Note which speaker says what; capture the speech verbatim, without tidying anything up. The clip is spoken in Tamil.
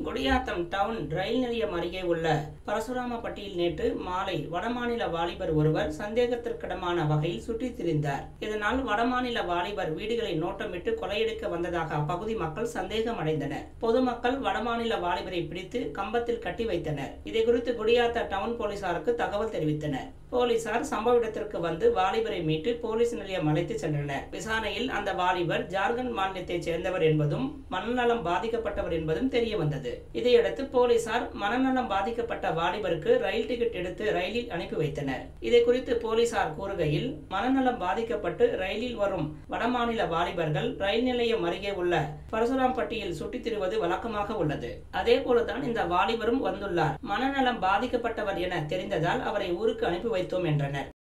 Speaker 1: குடியாத்தம் டவுன் ரயில் நிலையம் அருகே உள்ள பரசுராமப்பட்டியில் நேற்று மாலை வடமாநில வாலிபர் ஒருவர் சந்தேகத்திற்கிடமான வகையில் சுற்றித் திரிந்தார். இதனால் வடமாநில வாலிபர் வீடுகளை நோட்டமிட்டு கொள்ளையடிக்க வந்ததாக அப்பகுதி மக்கள் சந்தேகம் அடைந்தனர். பொதுமக்கள் வடமாநில வாலிபரை பிடித்து கம்பத்தில் கட்டி வைத்தனர். இதைக்குறித்து குடியாத்த டவுன் போலீசாருக்கு தகவல் தெரிவித்தனர். போலீசார் சம்பவ இடத்திற்கு வந்து வாலிபரை மீட்டு போலீஸ் நிலையம் அழைத்து சென்றனர். விசாரணையில் அந்த வாலிபர் ஜார்க்கண்ட் மாநிலத்தைச் சேர்ந்தவர் என்பதும் மனநலம் பாதிக்கப்பட்டவர் என்பதும் தெரிய வந்தது. இதையடுத்து போலீசார் மனநலம் பாதிக்கப்பட்ட வாலிபருக்கு ரயில் டிக்கெட் எடுத்து ரயிலில் அனுப்பி வைத்தனர். இதை குறித்து போலீசார் கூறுகையில், மனநலம் பாதிக்கப்பட்டு ரயிலில் வரும் வடமாநில வாலிபர்கள் ரயில் நிலையம் அருகே உள்ள பரசுராம்பட்டியில் சுற்றித் திரிவது வழக்கமாக உள்ளது. அதே போலதான் இந்த வாலிபரும் வந்துள்ளார். மனநலம் பாதிக்கப்பட்டவர் என தெரிந்ததால் அவரை ஊருக்கு அனுப்பி வைத்தோம் என்றனர்.